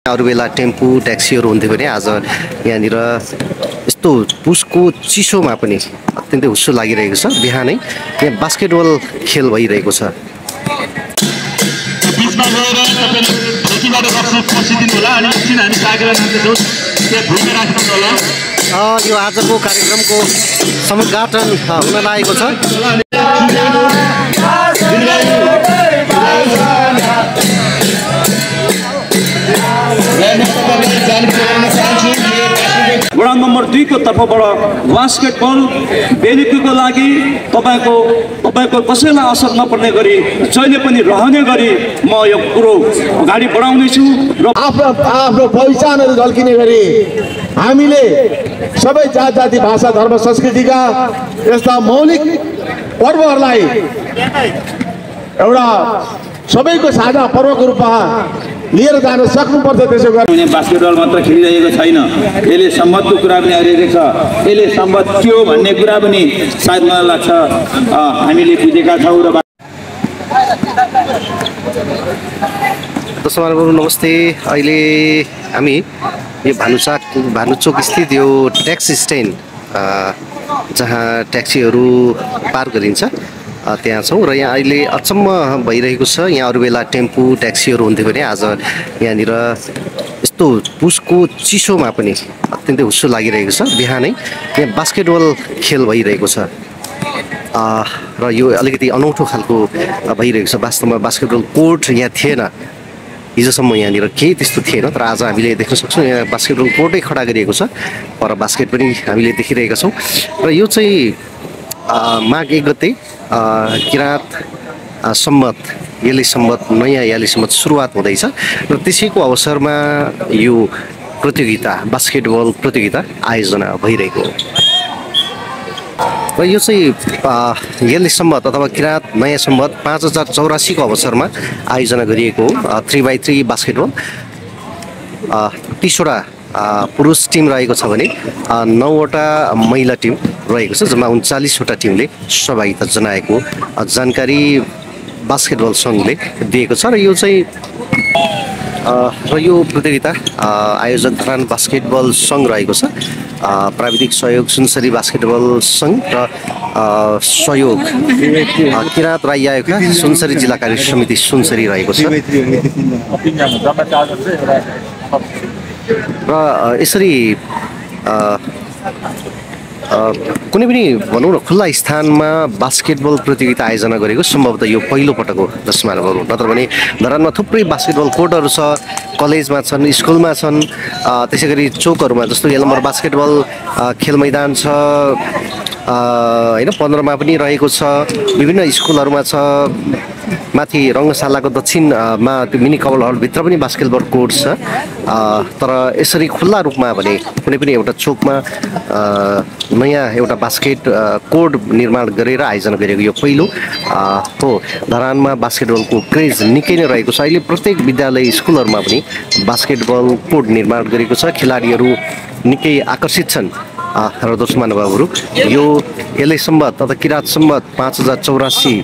अरू बेला टेम्पू ट्याक्सीहरू हुन्थ्यो भने आज यहाँनिर यस्तो पुसको चिसोमा पनि अत्यन्तै हुस्सो लागिरहेको छ। बिहानै यहाँ बास्केटबल खेल भइरहेको छ। यो आजको कार्यक्रमको समुद्घाटन हुन लागेको छ। वडा नम्बर 2 को तर्फबाट बास्केटबल बेलिको लागि तपाईको कसैलाई असर नपर्ने गरी जहिले पनि रहने गरी म यो कुरो अगाडि बढाउने छु र आफ्नो पहिचानहरू झल्किने गरी हामीले सबै जात जाति भाषा धर्म संस्कृतिका यस्ता मौलिक पर्वहरूलाई एउटा सबैको साझा पर्वको रूपमा लिएर जान सक्नुपर्छ। त्यसो गरी बास्केटबल मात्र खेलिरहेको छैन, यसले सम्बन्धको कुरा पनि आइरहेको छ। यसले सम्बन्ध के हो भन्ने कुरा पनि सायद मलाई लाग्छ हामीले बुझेका छौँ। र दर्शकहरू नमस्ते। अहिले हामी यो भानुचोक स्थित यो ट्याक्सी स्ट्यान्ड जहाँ ट्याक्सीहरू पार गरिन्छ त्यहाँ छौँ र यहाँ अहिले अचम्म भइरहेको छ। यहाँ अरू बेला टेम्पू ट्याक्सीहरू हुन्थ्यो भने आज यहाँनिर यस्तो पुसको चिसोमा पनि अत्यन्तै हुस्सो लागिरहेको छ। बिहानै यहाँ बास्केटबल खेल भइरहेको छ र यो अलिकति अनौठो खालको भइरहेको छ। वास्तवमा बास्केटबल कोर्ट यहाँ थिएन, हिजोसम्म यहाँनिर केही त्यस्तो थिएन, तर आज हामीले देख्न सक्छौँ यहाँ बास्केटबल कोर्टै खडा गरिएको छ। पर बास्केट पनि हामीले देखिरहेका छौँ र यो चाहिँ माघ 1 गते किराँत सम्मत याली सम्मत नयाँ याली सम्मत सुरुवात हुँदैछ र त्यसैको अवसरमा यो प्रतियोगिता बास्केटबल प्रतियोगिता आयोजना भइरहेको हो। र यो चाहिँ याली सम्मत अथवा किराँत नयाँ सम्मत 5084 को अवसरमा आयोजना गरिएको हो। 3x3 बास्केटबल 30वटा पुरुष टिम रहेको छ भने 9वटा महिला टिम रहेको छ। जम्मा 39वटा टिमले सहभागिता जनाएको जानकारी बास्केटबल सङ्घले दिएको छ। र यो चाहिँ यो प्रतियोगिता आयोजक धरान बास्केटबल सङ्घ रहेको छ। प्राविधिक सहयोग सुनसरी बास्केटबल सङ्घ र सहयोग किराँत राई आयोगका सुनसरी जिल्ला कार्य समिति सुनसरी रहेको छ। र यसरी कुनै पनि भनौँ न खुल्ला स्थानमा बास्केटबल प्रतियोगिता आयोजना गरेको सम्भवतः यो पहिलो पटक हो दर्शकहरू। नत्र भने धरानमा थुप्रै बास्केटबल कोर्टहरू छ, कलेजमा छन्, स्कुलमा छन्, त्यसै गरी चोकहरूमा जस्तो यलम्बर बास्केटबल खेल मैदान छ होइन, 15 मा पनि रहेको छ, विभिन्न स्कुलहरूमा छ, माथि रङ्गशालाको दक्षिणमा त्यो मिनी कबल हलभित्र पनि बास्केटबल कोर्ट छ। तर यसरी खुल्ला रूपमा भने कुनै पनि एउटा चोकमा नयाँ एउटा बास्केट कोर्ट निर्माण गरेर आयोजना गरेको यो पहिलो हो। धरानमा बास्केटबलको क्रेज निकै नै रहेको छ। अहिले प्रत्येक विद्यालय स्कुलहरूमा पनि बास्केटबल कोर्ट निर्माण गरेको छ। खेलाडीहरू निकै आकर्षित छन्। र दर्शक महानुभावहरू यो यसले सम्बत अथवा किराँत सम्बत 5084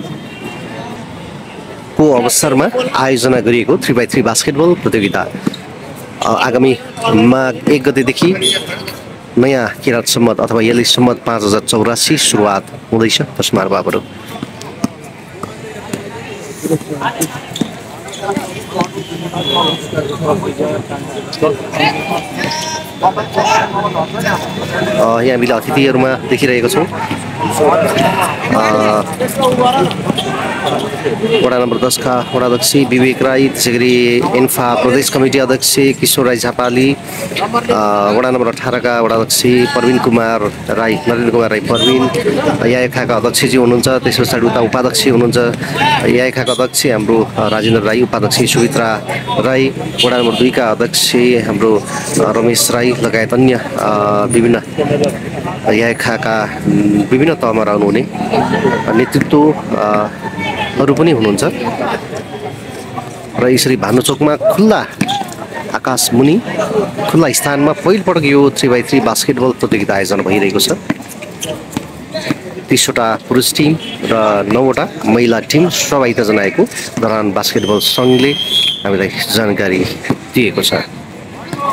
को अवसरमा आयोजना गरिएको 3x3 बास्केटबल प्रतियोगिता आगामी माघ 1 गतेदेखि नयाँ किराँत सम्मत अथवा याली सम्मत 5084 सुरुवात हुँदैछ। दर्शक महानुभावहरू यहाँ हामीले अतिथिहरूमा देखिरहेको छौँ। वडा नम्बर 10 का वडा अध्यक्ष विवेक राई, त्यसै गरी एन्फा प्रदेश कमिटी अध्यक्ष किशोर राई झापाली, वडा नम्बर 18 का वडा अध्यक्ष प्रवीण कुमार राई, नरेन्द्र कुमार राई प्रवीण, याएखाका अध्यक्षजी हुनुहुन्छ। त्यस पछाडि उता उपाध्यक्ष हुनुहुन्छ याएखाका अध्यक्ष हाम्रो राजेन्द्र राई, उपाध्यक्ष सुमित्रा राई, वडा नम्बर 2 का अध्यक्ष हाम्रो रमेश राई लगायत अन्य विभिन्न याएखाका विभिन्न तहमा रहनुहुने नेतृत्वहरू पनि हुनुहुन्छ। र यसरी भानुचोकमा खुल्ला आकाश मुनि खुल्ला स्थानमा पहिलोपटक यो 3x3 बास्केटबल प्रतियोगिता आयोजना भइरहेको छ। 30वटा पुरुष टिम र 9वटा महिला टिम सहभागिता जनाएको धरान बास्केटबल सङ्घले हामीलाई जानकारी दिएको छ।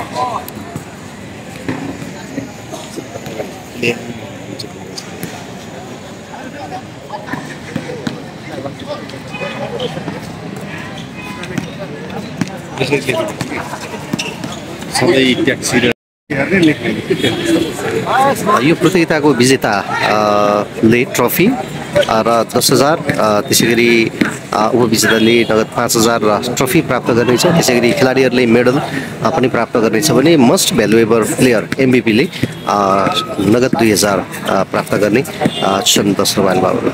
यो प्रतियोगिताको विजेताले ट्रफी र 10,000, त्यसै गरी उपविजेताले नगद 5,000 र ट्रफी प्राप्त गर्नेछ। त्यसै गरी खेलाडीहरूले मेडल पनि प्राप्त गर्नेछ भने मोस्ट भ्यालुएबल प्लेयर एमभिपीले नगद 2,000 प्राप्त गर्ने छन्। 10 रमाइल बाबु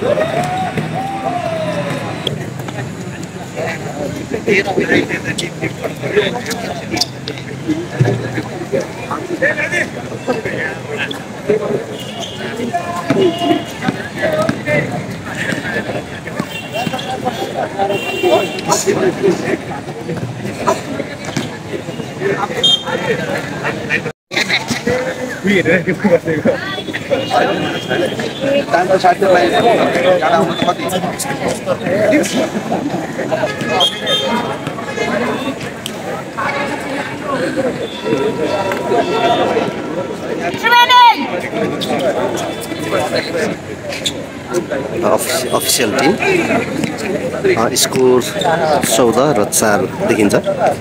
अफिसियल टिम स्कोर 14 र 4 देखिन्छ।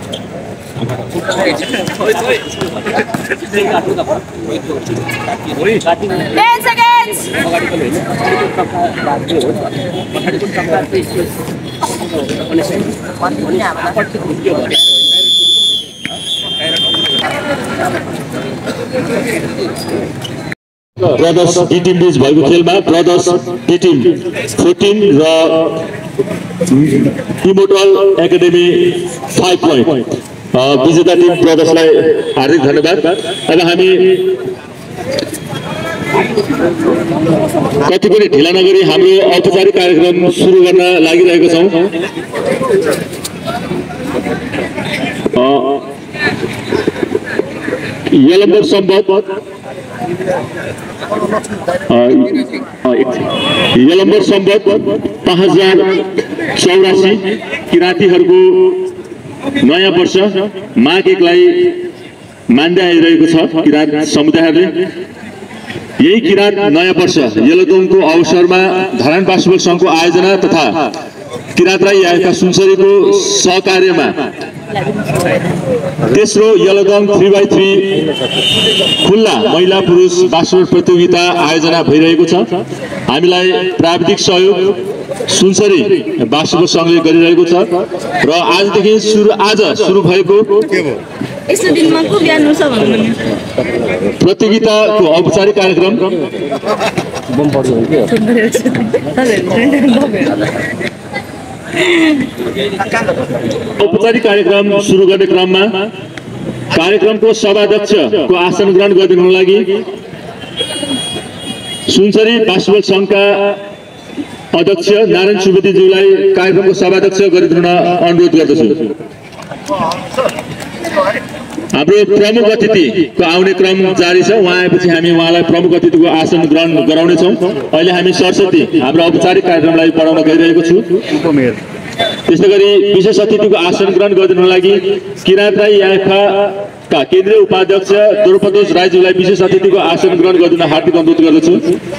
ब्रदर्स डी टिम बीच भएको खेलमा ब्रदर्स डी टिम 14 र इमोर्टल एकाडेमी 5 पोइन्ट। विजेता टिम ब्रदर्सलाई हार्दिक धन्यवाद। अब हामी कति पनि ढिला नगरी हाम्रो औपचारिक कार्यक्रम सुरु गर्न लागिरहेको छौँ। यलम्बर सम्भव यलम्बर सम्बत 5084 किराँतीहरूको नयाँ वर्ष माघ 1लाई मान्दै आइरहेको छ। किराँत समुदायहरूले यही किराँत नयाँ वर्ष यलोदोङको अवसरमा धरान बासुबल सङ्घको आयोजना तथा किराँत राई आएका सुनसरीको सहकार्यमा तेस्रो यलोदोङ 3x3 खुल्ला महिला पुरुष बास्केटबल प्रतियोगिता आयोजना भइरहेको छ। हामीलाई प्राविधिक सहयोग सुनसरी बास्केटबल सङ्घले गरिरहेको छ र आजदेखि आज सुरु भएको प्रतियोगिताको औपचारिक कार्यक्रम औपचारिक कार्यक्रम सुरु गर्ने क्रममा कार्यक्रमको सभाध्यक्षको आसन ग्रहण गरिदिनुको लागि सुनसरी बास्केटबल सङ्घका अध्यक्ष नारायण सुवेदीज्यूलाई कार्यक्रमको सभाध्यक्ष गरिदिन अनुरोध गर्दछु। हाम्रो प्रमुख अतिथिको आउने क्रम जारी छ। उहाँ आएपछि हामी उहाँलाई प्रमुख अतिथिको आसन ग्रहण गराउनेछौँ। अहिले हामी सरस्वती हाम्रो औपचारिक कार्यक्रमलाई पढाउन गइरहेको छु। त्यस्तै गरी विशेष अतिथिको आसन ग्रहण गरिदिनुको लागि किराँत राई याफाका केन्द्रीय उपाध्यक्ष द्रौपदोज राईज्यूलाई विशेष अतिथिको आसन ग्रहण गरिदिन हार्दिक अनुरोध गर्दछु।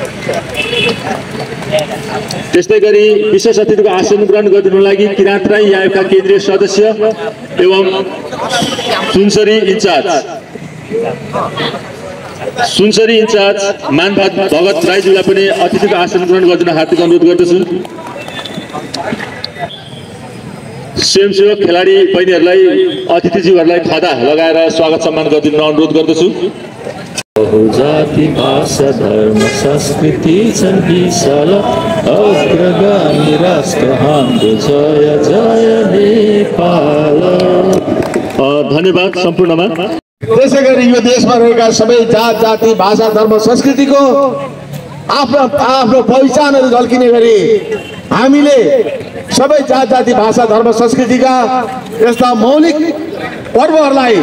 त्यस्तै गरी विशेष अतिथिको आसन ग्रहण गरिदिनुको लागि किराँत राई याफा केन्द्रीय सदस्य एवं सुनसरी इन्चार्ज मानभात भगत राईज्यूलाई पनि अतिथिको आसन ग्रहण गरिदिन हार्दिक अनुरोध गर्दछु। स्वयंसेवक खेलाडी बहिनीहरूलाई अतिथिज्यूहरूलाई खदा लगाएर स्वागत सम्मान गरिदिन अनुरोध गर्दछु। जाति भाषा धर्म संस्कृति छन् विशाल अग्रगामी राष्ट्र हाम्रो जय जय नेपाल। धन्यवाद सम्पूर्णमा। त्यसै गरी यो देशमा रहेका सबै जात जाति भाषा धर्म संस्कृतिको आफ्नो आफ्नो पहिचानहरू झल्किने गरी हामीले सबै जात जाति भाषा धर्म संस्कृतिका यस्ता मौलिक पर्वहरूलाई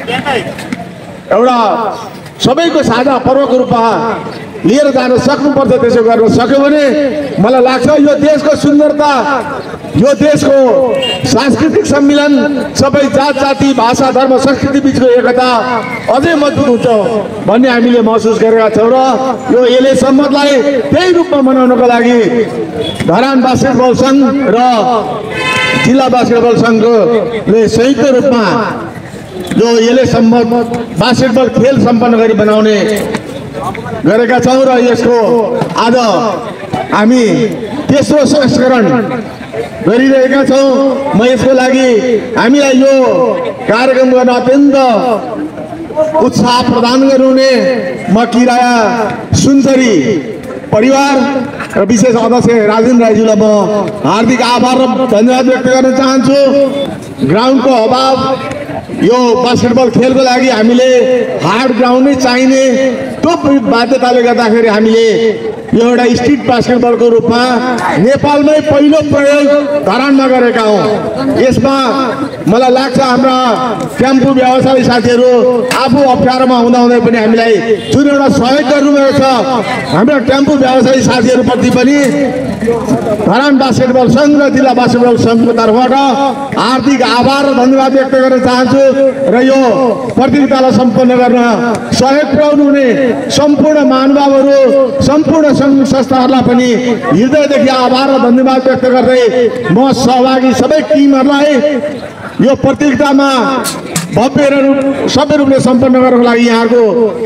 एउटा सबैको साझा पर्वको रूपमा लिएर जान सक्नुपर्छ। त्यसो गर्न सक्यो भने मलाई लाग्छ यो देशको सुन्दरता यो देशको सांस्कृतिक सम्मिलन सबै जात जाति भाषा धर्म संस्कृति बीचको एकता अझै मजबुत हुन्छ भन्ने हामीले महसुस गरेका छौँ र यो एले सम्मतलाई त्यही रूपमा मनाउनको लागि धरान बास्केटबल संघ र जिल्ला बास्केटबल संघले संयुक्त रूपमा जो एले सम्मत बास्केटबल खेल सम्पन्न गरी बनाउने गरेका छौँ र यसको आज हामी तेस्रो संस्करण गरिरहेका छौँ। म यसको लागि हामीलाई यो कार्यक्रम गर्न अत्यन्त उत्साह प्रदान गर्नुहुने म किराया सुनसरी परिवार र विशेष अध्यक्ष राजेन्द्र राईज्यूलाई म हार्दिक आभार र धन्यवाद व्यक्त गर्न चाहन्छु। ग्राउन्डको अभाव यो बास्केटबल खेलको लागि हामीले हार्ड ग्राउन्ड नै चाहिने त्यो बाध्यताले गर्दाखेरि हामीले यो एउटा स्ट्रिट बास्केटबलको रूपमा नेपालमै पहिलो प्रयोग धरानमा गरेका हौँ। यसमा मलाई लाग्छ हाम्रा टेम्पो व्यवसायी साथीहरू आफू अप्ठ्यारोमा हुँदाहुँदै पनि हामीलाई जुन एउटा सहयोग गर्नुभएको छ हाम्रा टेम्पो व्यवसायी साथीहरूप्रति पनि धरान बास्केटबल संघ र जिल्ला बास्केटबल संघको तर्फबाट हार्दिक आभार र धन्यवाद व्यक्त गर्न चाहन्छु र यो प्रतियोगितालाई सम्पन्न गर्न सहयोग पुर्याउनु हुने सम्पूर्ण महानुभावहरू सम्पूर्ण संघ संस्थाहरूलाई पनि हृदयदेखि आभार र धन्यवाद व्यक्त गर्दै म सहभागी सबै टिमहरूलाई यो प्रतियोगितामा भव्य सबै रूपले सम्पन्न गर्नको लागि यहाँको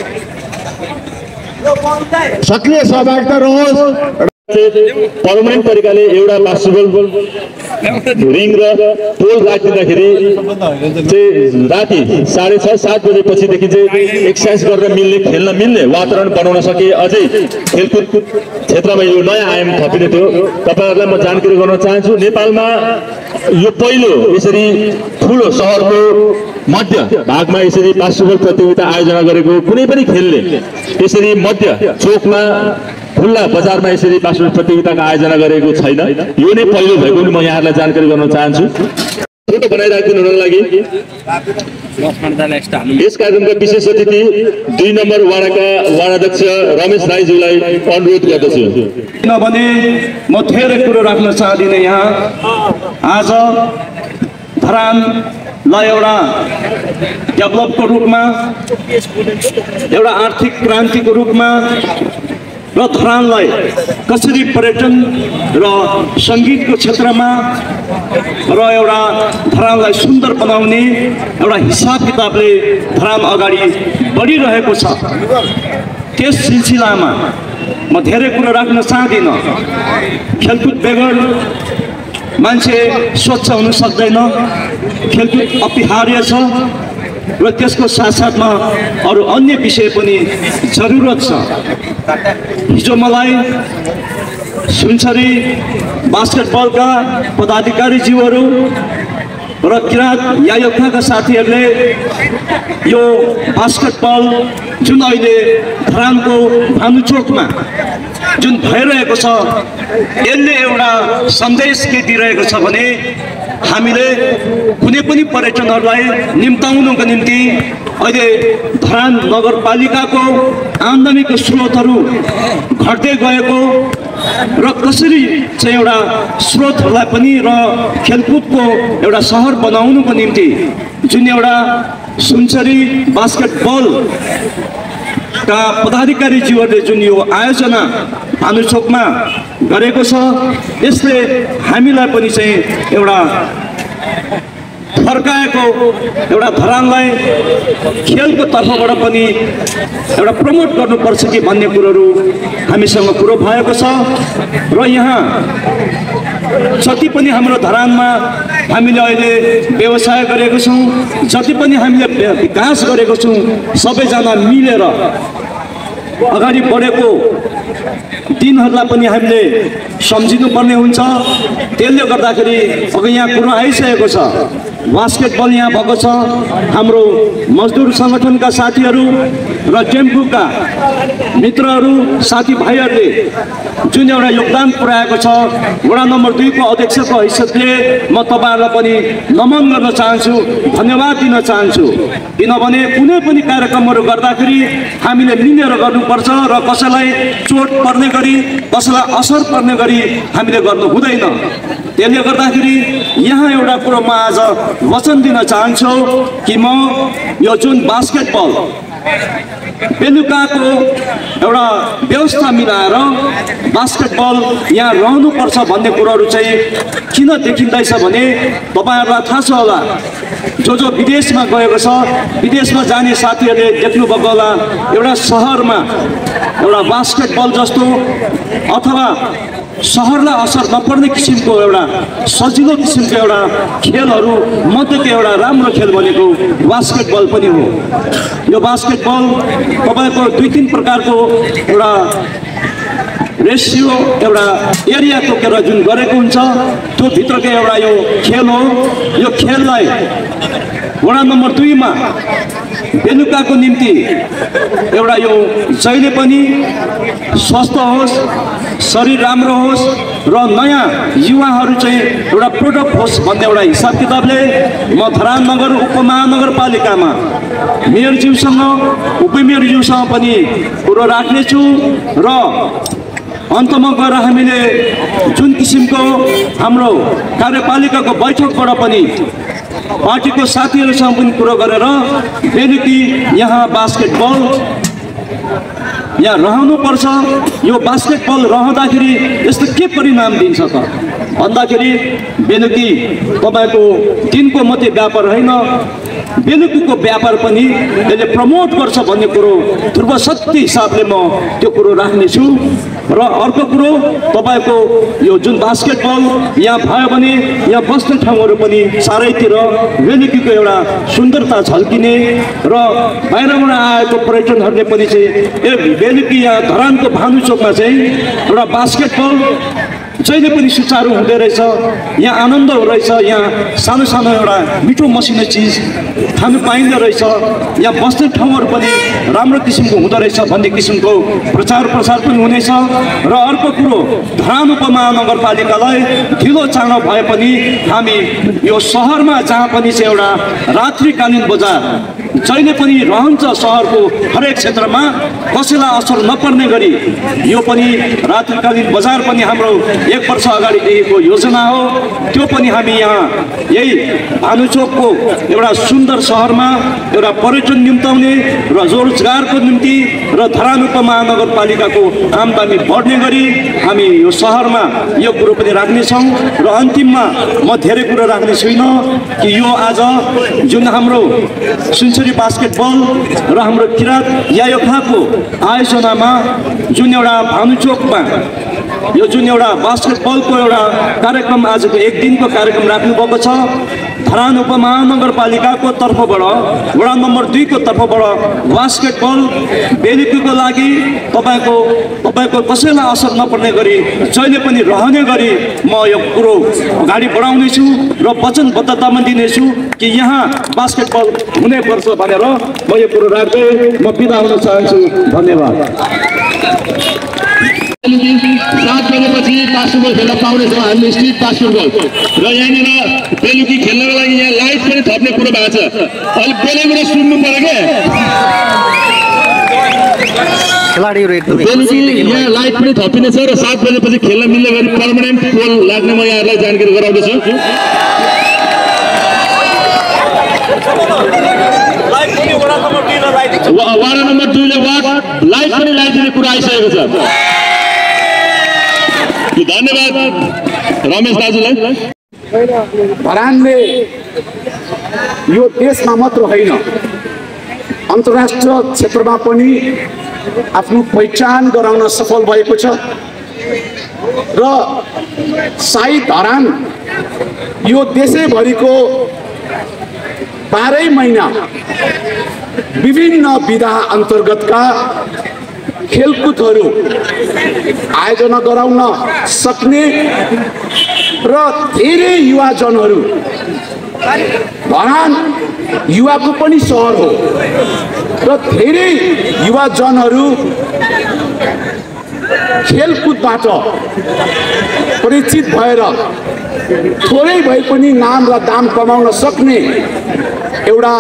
सक्रिय सहभागिता रहोस्। पर्मानेन्ट तरिकाले एउटा बास्केटबल रिङ र पोल राखिदिँदाखेरि चाहिँ राति 6:30-7 बजेपछिदेखि चाहिँ एक्सर्साइज गरेर मिल्ने खेल्न मिल्ने वातावरण बनाउन सके अझै खेलकुद क्षेत्रमा यो नयाँ आयाम थपिने थियो। तपाईँहरूलाई म जानकारी गर्न चाहन्छु नेपालमा यो पहिलो यसरी ठुलो सहरको मध्य भागमा यसरी बास्केटबल प्रतियोगिता आयोजना गरेको कुनै पनि खेलले यसरी मध्य चोकमा खुल्ला बजारमा यसरी बास्केटबल प्रतियोगिताको आयोजना गरेको छैन। यो नै पहिलो भएको पनि म यहाँहरूलाई जानकारी गर्न चाहन्छु। छोटो बनाइराखिदिनु हुनको लागि यस कार्यक्रमका विशेष अतिथि 2 नम्बर वाडाका वाडाध्यक्ष रमेश राईज्यूलाई अनुरोध गर्दछु। किनभने म धेरै कुरो राख्न चाहदिनँ यहाँ आज धरानलाई एउटा डेभलपको रूपमा एउटा आर्थिक क्रान्तिको रूपमा र धरानलाई कसरी पर्यटन र सङ्गीतको क्षेत्रमा र एउटा धरानलाई सुन्दर बनाउने एउटा हिसाब किताबले धरान अगाडि बढिरहेको छ। त्यस सिलसिलामा म धेरै कुरो राख्न चाहदिनँ। खेलकुद बेगर मान्छे स्वच्छ हुन सक्दैन, खेलकुद अपरिहार्य छ र त्यसको साथसाथमा अरू अन्य विषय पनि जरुरत छ। हिजो मलाई सुनसरी बास्केटबलका पदाधिकारीज्यूहरू र किराँत यायोखाका साथीहरूले यो बास्केटबल जुन अहिले धरानको भानुचोकमा जुन भइरहेको छ यसले एउटा सन्देश के दिइरहेको छ भने हामीले कुनै पनि पर्यटनहरूलाई निम्ताउनको निम्ति अहिले धरान नगरपालिकाको आम्दानीको स्रोतहरू घट्दै गएको र कसरी चाहिँ एउटा स्रोतहरूलाई पनि र खेलकुदको एउटा सहर बनाउनुको निम्ति जुन एउटा सुनसरी बास्केटबल का पदाधिकारीज्यूहरूले जुन यो आयोजना भानुचोकमा गरेको छ यसले हामीलाई पनि चाहिँ एउटा फर्काएको एउटा धरानलाई खेलको तर्फबाट पनि एउटा प्रमोट गर्नुपर्छ कि भन्ने कुरोहरू हामीसँग कुरो भएको छ र यहाँ जति पनि हाम्रो धरानमा हामीले अहिले व्यवसाय गरेको छौँ, जति पनि हामीले विकास गरेको छौँ, सबैजना मिलेर अगाडि बढेको दिनहरूलाई पनि हामीले सम्झिनुपर्ने हुन्छ। त्यसले गर्दाखेरि अब यहाँ कुरो आइसकेको छ, बास्केटबल यहाँ भएको छ। हाम्रो मजदुर सङ्गठनका साथीहरू र टेम्पूका मित्रहरू साथीभाइहरूले जुन एउटा योगदान पुर्याएको छ, वडा नम्बर 2 को अध्यक्षको हैसियतले म तपाईँहरूलाई पनि नमन गर्न चाहन्छु, धन्यवाद दिन चाहन्छु। किनभने कुनै पनि कार्यक्रमहरू गर्दाखेरि हामीले मिलेर गर्नुपर्छ र कसैलाई चोट पर्ने गरी कसैलाई असर पर्ने गरी हामीले गर्नु हुँदैन। त्यसले गर्दाखेरि यहाँ एउटा कुरो म आज वचन दिन चाहन्छु कि म यो जुन बास्केटबल बेलुकाको एउटा व्यवस्था मिलाएर बास्केटबल यहाँ रहनुपर्छ भन्ने कुरोहरू चाहिँ किन देखिँदैछ भने तपाईँहरूलाई थाहा छ होला, जो विदेशमा गएको छ, विदेशमा जाने साथीहरूले देख्नुभएको होला, एउटा सहरमा एउटा बास्केटबल जस्तो अथवा सहरलाई असर नपर्ने किसिमको एउटा सजिलो किसिमको एउटा खेलहरू मध्येको एउटा राम्रो खेल भनेको बास्केटबल पनि हो। यो बास्केटबल तपाईँको 2-3 प्रकारको एउटा रेसियो एउटा एरिया तोकेर जुन गरेको हुन्छ त्यो भित्रको एउटा यो खेल हो। यो खेललाई वडा नम्बर 2 मा बेलुकाको निम्ति एउटा यो जहिले पनि स्वस्थ होस्, शरीर राम्रो होस् र नयाँ युवाहरू चाहिँ एउटा प्रोडक्ट होस् भन्ने एउटा हिसाब किताबले म धरान नगर उपमहानगरपालिकामा मेयरज्यूसँग उपमेयरज्यूसँग पनि कुरो राख्नेछु र अन्तमा गएर हामीले जुन किसिमको हाम्रो कार्यपालिकाको बैठकबाट पनि पार्टीको साथीहरूसँग पनि कुरो गरेर बेलुकी यहाँ बास्केटबल यहाँ रहनुपर्छ। यो बास्केटबल रहँदाखेरि यस्तो के परिणाम दिन्छ त भन्दाखेरि बेलुकी तपाईँको दिनको मात्रै व्यापार होइन, बेलुकीको व्यापार पनि यसले प्रमोट गर्छ भन्ने कुरो ध्रुव सत्य हिसाबले म त्यो कुरो राख्नेछु। र अर्को कुरो तपाईँको यो जुन बास्केटबल यहाँ भयो भने यहाँ बस्ने ठाउँहरू पनि चारैतिर बेलुकीको एउटा सुन्दरता झल्किने र बाहिरबाट आएको पर्यटनहरूले पनि चाहिँ बेलुकी यहाँ धरानको भानुचोकमा चाहिँ एउटा बास्केटबल जहिले पनि सुचारू हुँदै रहेछ, यहाँ आनन्द रहेछ, यहाँ सानो सानो एउटा मिठो मसिनो चिज खानु पाइँदो रहेछ, यहाँ बस्ने ठाउँहरू पनि राम्रो किसिमको हुँदो रहेछ भन्ने किसिमको प्रचार प्रसार पनि हुनेछ। र अर्को कुरो धरान उपमहानगरपालिकालाई ढिलो चाँडो भए पनि हामी यो सहरमा जहाँ पनि चाहिँ एउटा रात्रिकालीन बजार जहिले पनि रहन्छ, सहरको हरेक क्षेत्रमा कसैलाई असर नपर्ने गरी यो पनि रात्रिकालीन बजार पनि हाम्रो 1 वर्ष अगाडिदेखिको योजना हो। त्यो पनि हामी यहाँ यही भानुचोकको एउटा सुन्दर सहरमा एउटा पर्यटन निम्ताउने र रोजगारको निम्ति र धरान उपमहानगरपालिकाको आमदानी बढ्ने गरी हामी यो सहरमा यो कुरो पनि राख्नेछौँ। र अन्तिममा म धेरै कुरो राख्ने छुइनँ कि यो आज जुन हाम्रो सुनसरी बास्केटबल र हाम्रो किरात यायोखाको आयोजनामा जुन एउटा भानुचोकमा यो जुन एउटा बास्केटबलको एउटा कार्यक्रम आजको 1 दिनको कार्यक्रम राख्नुभएको छ, धरान उपमहानगरपालिकाको तर्फबाट वडा नम्बर 2 को तर्फबाट बास्केटबल बेलुकीको लागि तपाईँको कसैलाई असर नपर्ने गरी जहिले पनि रहने गरी म यो कुरो अगाडि बढाउनेछु र वचनबद्धतामा दिनेछु कि यहाँ बास्केटबल हुनैपर्छ भनेर म यो कुरो राख्दै म बिदा हुन चाहन्छु। धन्यवाद। 7 बजेपछि बास्केटबल खेल्न पाउनेछौँ हामीले, स्ट्रिट बास्केटबल। र यहाँनिर बेलुकी खेल्नको लागि यहाँ लाइट पनि थप्ने कुरो भएको छ, अलिक बेलैबाट सुन्नु पर्यो क्या। खेलाडीहरू एकदमै बेलुकी यहाँ लाइट पनि थपिनेछ र 7 बजेपछि खेल्न मिल्ने गरी पर्मानेन्ट पोल लाग्ने म यहाँहरूलाई जानकारी गराउँदैछु। वडा नम्बर 2 ले लाइट पनि लगाइदिने कुरा आइसकेको छ। धन्यवाद रमेश दाजुलाई। धरानले यो देशमा मात्र होइन अन्तर्राष्ट्रिय क्षेत्रमा पनि आफ्नो पहिचान गराउन सफल भएको छ र सायद धरान यो देशैभरिको 12 महिना विभिन्न विधा अन्तर्गतका खेलकुदहरू आयोजना गराउन सक्ने र धेरै युवाजनहरू, धरान युवाको पनि सहर हो र धेरै युवाजनहरू खेलकुदबाट परिचित भएर थोरै भए पनि नाम र दाम कमाउन सक्ने एउटा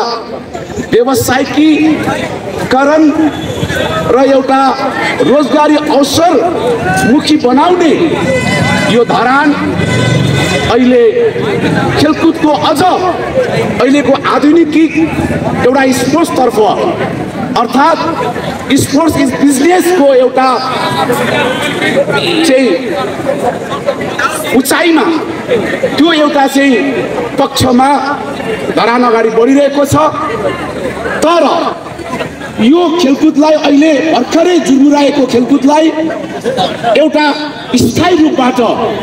व्यवसायिकीकरण र एउटा रोजगारी अवसर मुखी बनाउने यो धरान अहिले खेलकुदको अझ अहिलेको आधुनिक एउटा स्पोर्ट्सतर्फ अर्थात् स्पोर्ट्स इज बिजनेसको एउटा चाहिँ उचाइमा त्यो एउटा चाहिँ पक्षमा धरान अगाडि बढिरहेको छ। तर यो खेलकुदलाई अहिले भर्खरै जुर्मुराएको खेलकुदलाई एउटा स्थायी रूपबाट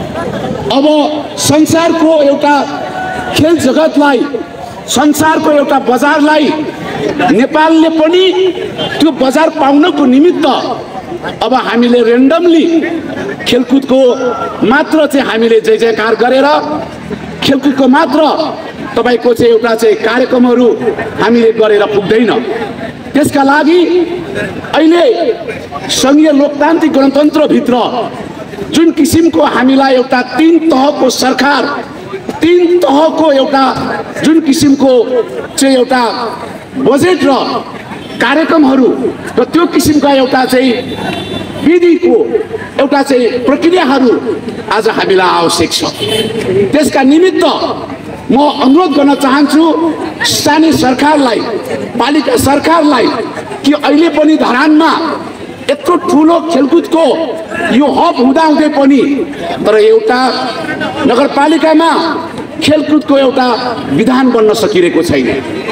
अब संसारको एउटा खेल जगतलाई, संसारको एउटा बजारलाई नेपालले पनि त्यो बजार पाउनको निमित्त अब हामीले रेन्डमली खेलकुदको मात्र चाहिँ हामीले जय जयकार गरेर खेलकुदको मात्र तपाईको चाहिँ एउटा चाहिँ कार्यक्रमहरू हामीले गरेर पुग्दैन। त्यसका लागि अहिले संघीय लोकतान्त्रिक गणतन्त्रभित्र जुन किसिमको हामीलाई एउटा तीन तहको सरकार, तीन तहको एउटा जुन किसिमको चाहिँ एउटा बजेट र कार्यक्रमहरू र त्यो किसिमका एउटा चाहिँ विधिको एउटा चाहिँ प्रक्रियाहरू आज हामीलाई आवश्यक छ। त्यसका निमित्त म अनुरोध गर्न चाहन्छु स्थानीय सरकारलाई, पालिका सरकारलाई कि अहिले पनि धरानमा यत्रो ठुलो खेलकुदको यो हब हुँदाहुँदै पनि तर एउटा नगरपालिकामा खेलकुदको एउटा विधान बन्न सकिरहेको छैन।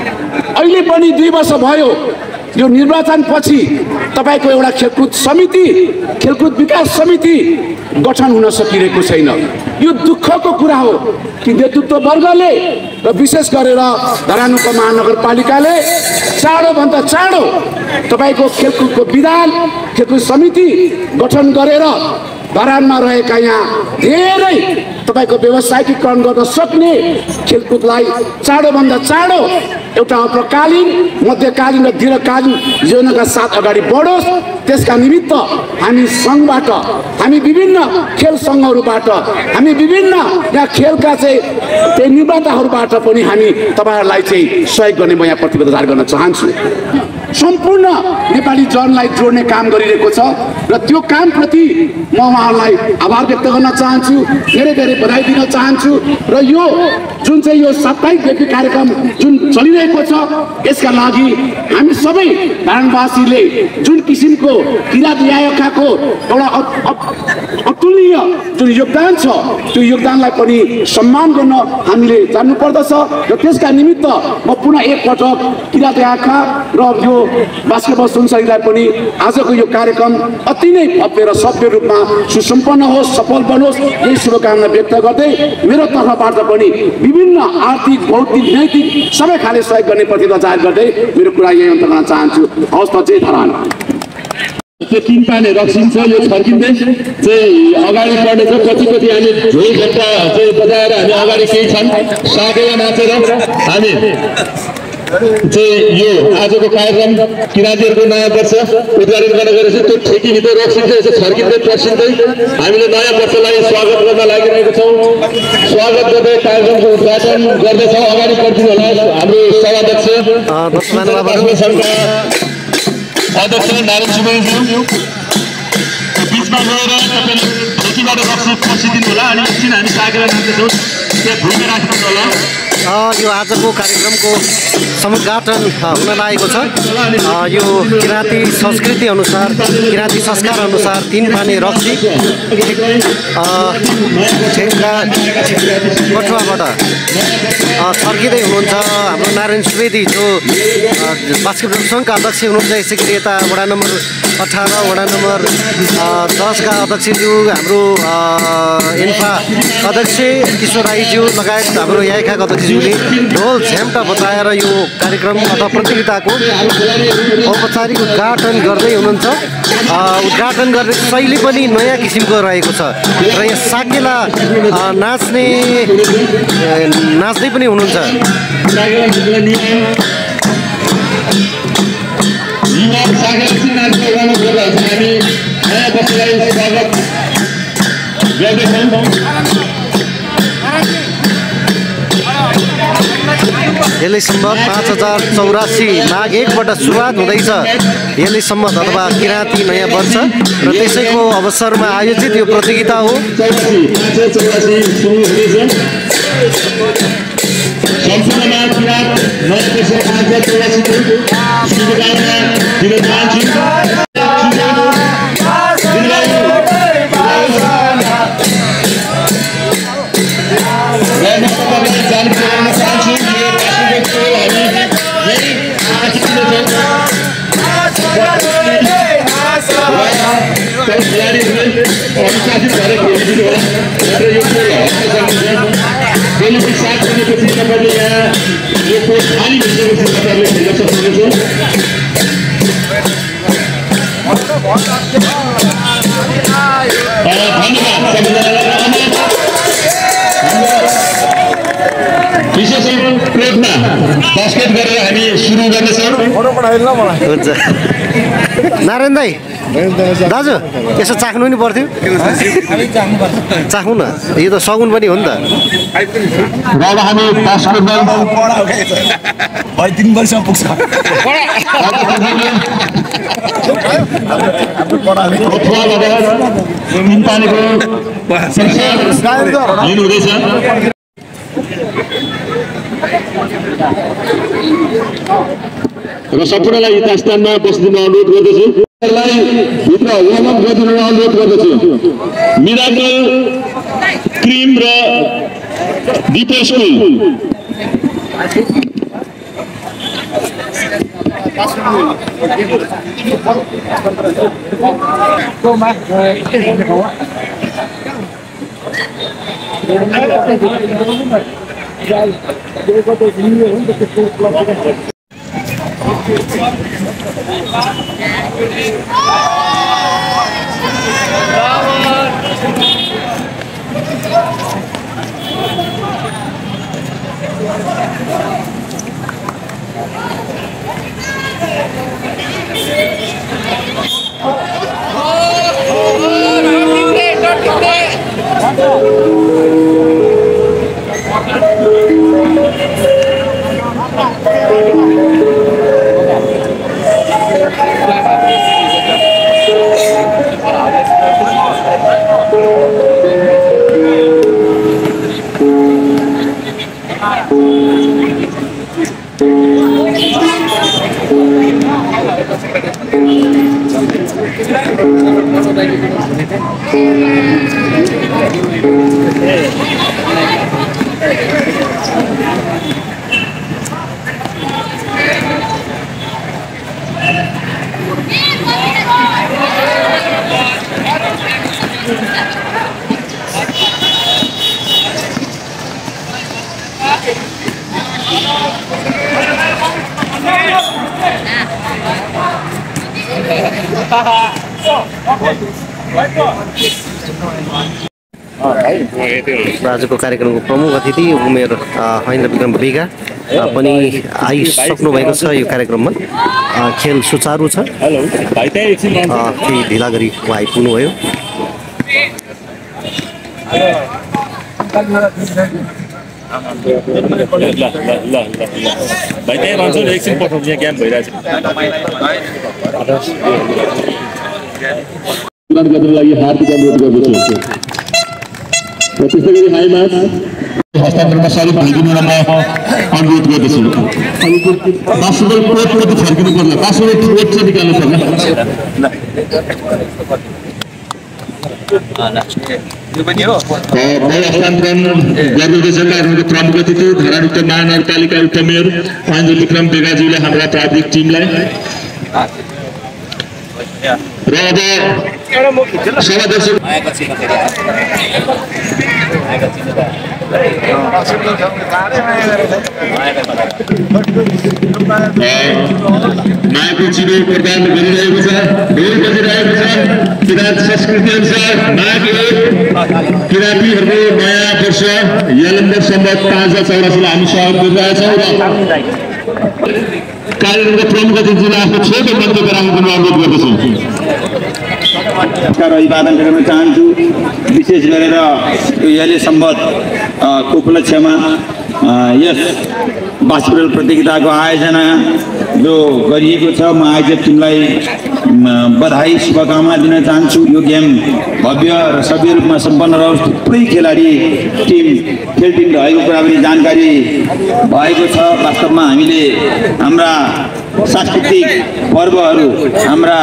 अहिले पनि 2 वर्ष भयो यो निर्वाचनपछि तपाईको एउटा खेलकुद समिति, खेलकुद विकास समिति गठन हुन सकिरहेको छैन। यो दुःखको कुरा हो कि नेतृत्व वर्गले र विशेष गरेर धरानको महानगरपालिकाले चाँडोभन्दा चाँडो तपाईको खेलकुदको विधान, खेलकुद समिति गठन गरेर धरानमा रहेका यहाँ धेरै तपाईको व्यवसायीकरण गर्न सक्ने खेलकुदलाई चाँडोभन्दा चाँडो एउटा अल्पकालीन, मध्यकालीन र दीर्घकालीन योजनाका साथ अगाडि बढोस्। त्यसका निमित्त हामी सङ्घबाट, हामी विभिन्न खेल सङ्घहरूबाट, हामी विभिन्न यहाँ खेलका चाहिँ निर्माताहरूबाट पनि हामी तपाईहरुलाई चाहिँ सहयोग गर्ने म यहाँ प्रतिबद्धता गर्न चाहन्छु। सम्पूर्ण नेपाली जनलाई जोड्ने काम गरिरहेको छ र त्यो कामप्रति म उहाँहरूलाई आभार व्यक्त गर्न चाहन्छु, धेरै धेरै बधाई दिन चाहन्छु। र यो जुन चाहिँ यो साप्ताहिक व्यापी कार्यक्रम जुन चलिरहेको छ यसका लागि हामी सबै धरानवासीले जुन किसिमको किरात यायखाको एउटा अतुलनीय जुन योगदान छ त्यो योगदानलाई पनि सम्मान गर्न हामीले जान्नुपर्दछ। र त्यसका निमित्त म पुनः एकपटक किरात यायखा र यो बास्केटबल संसारलाई पनि आजको यो कार्यक्रम अति नै भव्य र सभ्य रूपमा सुसम्पन्न होस्, सफल बनोस्, यही शुभकामना व्यक्त गर्दै मेरो तर्फबाट पनि विभिन्न आर्थिक, भौतिक, नैतिक सबै खाले सहयोग गर्ने प्रतिबद्धता जाहेर गर्दै मेरो कुरा यही अन्त गर्न चाहन्छु। हवस् त, जय धरान। त्यो 3 पाने रक्सिन्छ, यो छर्किँदै चाहिँ अगाडि बढ्नेछ। पछि हामी झोल घन्टा चाहिँ बजाएर हामी अगाडि केही छन् साकेला नाचेर हामी चाहिँ यो आजको कार्यक्रम किराँतीहरूको नयाँ वर्ष उद्घाटन गर्न गएको छ। त्यो ठेकीभित्र रक्सिन्छ, यसो छर्किँदै प्रसिँदै हामीले नयाँ वर्षलाई स्वागत गर्न लागिरहेको छौँ। स्वागत गर्दै कार्यक्रमको उद्घाटन गर्दैछौँ। अगाडि बढिदिनु होला हाम्रो सभाध्यक्ष अध्यक्ष नारायण सुवेदीज्यू बिचमा गएर तपाईँले ठेकीबाट रक्सी पसिदिनु होला। अनि एकछिन हामी साकेला नाच्दैछौँ, त्यहाँ भूमिका राखिदिनु होला। यो आजको कार्यक्रमको समुद्घाटन हुन लागेको छ। यो किराँती संस्कृति अनुसार, किराँती संस्कार अनुसार 3 पाने रक्सी कठुवाबाट छर्किँदै हुनुहुन्छ हाम्रो नारायण सुवेदी, जो बास्केटबल सङ्घका अध्यक्ष हुनुहुन्छ। यसै गरी यता वडा नम्बर 18, वडा नम्बर 10 का अध्यक्षज्यू, हाम्रो इन्फा अध्यक्ष किशोर राईज्यू लगायत हाम्रो यायखाका अध्यक्षज्यूले ढोल झ्याम्टा बजाएर यो कार्यक्रम अथवा प्रतियोगिताको औपचारिक उद्घाटन गर्दै हुनुहुन्छ। उद्घाटन गर्ने शैली पनि नयाँ किसिमको रहेको छ र यहाँ साकेला नाच्दै पनि हुनुहुन्छ। यसले सम्बत 5084 माघ 1बाट सुरुवात हुँदैछ। यसले सम्बत अथवा किराँती नयाँ वर्ष र त्यसैको अवसरमा आयोजित यो प्रतियोगिता हो। सम्पूर्णमा किराँत नयाँ वर्ष 5084 शुभकामना दिन चाहन्छु। विशेष प्लेटमा बास्केट गरेर हामी सुरु गर्नेछौँ। हुन्छ नारायण दाई दाजु यसो चाख्नु नि पर्थ्यो। चाख्नु न यो त सगुन पनि हो नि त। अब हामी बास्केटबल 3 वर्ष पुग्छ। पानीको लिनुहुँदैछ। र सम्पूर्णलाई यथास्थानमा बस्दिन अनुरोध गर्दछु। भित्र वार्मअप गरिदिन अनुरोध गर्दछु। मिराकल क्रिम र दिपो स्कुल आजको कार्यक्रमको प्रमुख अतिथि उमेर महेन्द्र विक्रम बिगा पनि आइसक्नु भएको छ यो कार्यक्रममा। खेल सुचारू छ। केही ढिला गरी उहाँ आइपुग्नु भयो। हार्दिक अनुरोध गर्दछु। त्यसै गरी हाईमा हस्तान्तरणमा सहयोग भइदिनु र म अनुरोध गर्दछु। बास्केटबल कोर्टपट्टि फर्किनु पर्ला। बास्केटबल कोर्ट चाहिँ निकाल्नु पर्ला। हस्तान्तरण गर्नुहुँदैछ। कार्यक्रमको प्रमुख अतिथि धरान महानगरपालिका उक्त मेयर महेन्द्र विक्रम बेगाज्यूले हाम्रा प्राविधिक टिमलाई र अब सभाध्यक्ष मायाको चिनो प्रदान गरिरहेको छ। ढोल बजिरहेको छ। किराँत संस्कृति अनुसार माघ 1 किराँतीहरूको नयाँ वर्ष यलम्बर सम्बत 5084 हामी सहयोग गरिरहेछौँ र कार्यक्रमको प्रमुख अतिथिलाई आफ्नो छोटो मन्तव्य राख्नु अनुरोध गर्दछु। अभिवादन गर्न चाहन्छु। विशेष गरेर यो यले सम्बत को उपलक्ष्यमा यस बास्केटबल प्रतियोगिताको आयोजना जो गरिएको छ, म आयोजक टिमलाई बधाई शुभकामना दिन चाहन्छु। यो गेम भव्य र सभ्य रूपमा सम्पन्न रहोस्। थुप्रै खेलाडी टिम खेल टिम रहेको कुरा पनि जानकारी भएको छ। वास्तवमा हामीले हाम्रा सांस्कृतिक पर्वहरू, हाम्रा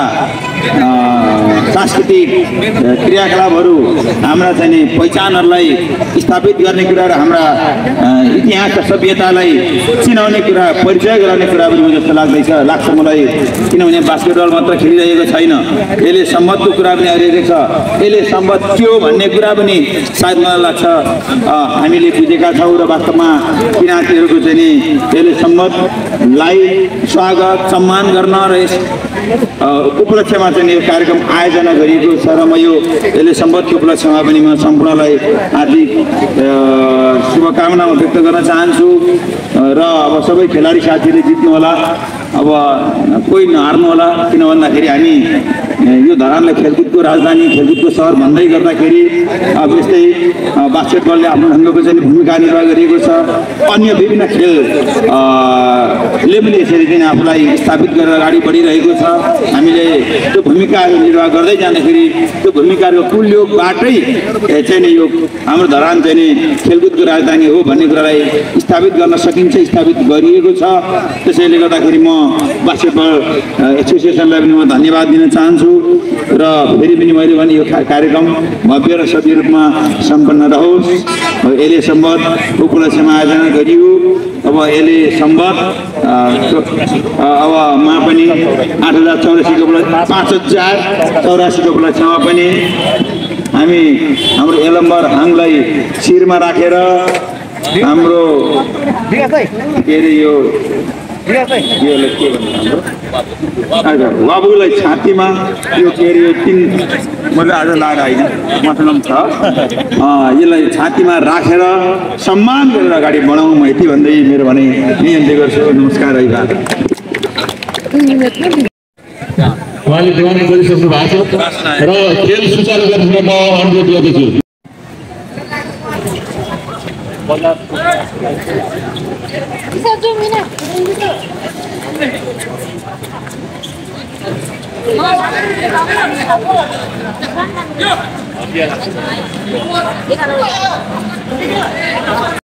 सांस्कृतिक क्रियाकलापहरू, हाम्रा चाहिँ पहिचानहरूलाई स्थापित गर्ने कुरा र हाम्रा इतिहास र सभ्यतालाई चिनाउने कुरा, परिचय गराउने कुरा पनि जस्तो लाग्छ मलाई। किनभने बास्केटबल मात्र खेलिरहेको छैन, यसले सम्बन्धको कुरा पनि आइरहेको छ। यसले सम्बन्ध के हो भन्ने कुरा पनि सायद मलाई लाग्छ हामीले बुझेका छौँ र वास्तवमा किराँतीहरूको चाहिँ नि यसले सम्बन्धलाई स्वागत सम्मान गर्न र यस उपलक्ष्यमा चाहिँ यो कार्यक्रम आयोजना गरिएको छ र म यसले सम्बन्धको उपलक्ष्यमा पनि म सम्पूर्णलाई हार्दिक शुभकामना व्यक्त गर्न चाहन्छु र अब सबै खेलाडी साथीहरूले जित्नु होला, अब कोही नहार्नु होला। किन भन्दाखेरि हामी यो धरानलाई खेलकुदको राजधानी, खेलकुदको सहर भन्दै गर्दाखेरि अब यस्तै बास्केटबलले आफ्नो ढङ्गको चाहिँ भूमिका निर्वाह गरिएको छ। अन्य विभिन्न खेलले पनि यसरी चाहिँ आफूलाई स्थापित गरेर अगाडि बढिरहेको छ। हामीले त्यो भूमिकाहरू निर्वाह गर्दै जाँदाखेरि त्यो भूमिकाहरूको कुलयोगबाटै चाहिँ नि यो हाम्रो धरान चाहिँ नि खेलकुदको राजधानी हो भन्ने कुरालाई स्थापित गर्न सकिन्छ, स्थापित गरिएको छ। त्यसैले गर्दाखेरि म बास्केटबल एसोसिएसनलाई पनि म धन्यवाद दिन चाहन्छु र फेरि पनि मैले भने यो कार्यक्रम भव्य र सभ्य रूपमा सम्पन्न रहोस्। यसले सम्बन्ध उपलक्ष्यमा आयोजना गरियो। अब यसले सम्बन्ध अब मा पनि 8,084 को 5,084 को उपलक्ष्यमा पनि हामी हाम्रो एलम्बर हाङलाई शिरमा राखेर हाम्रो के अरे यो बाबुलाई छातीमा यो के अरे तिन मैले आज लाएर होइन मतलब छ, यसलाई छातीमा राखेर सम्मान गरेर अगाडि बढाउँ म यति भन्दै मेरो भने नियन्त्रण गर्छु। नमस्कार है। उहाँले देवानी गरिसक्नु भएको छ र खेल सुचारू गर्न म अनुरोध गर्दछु।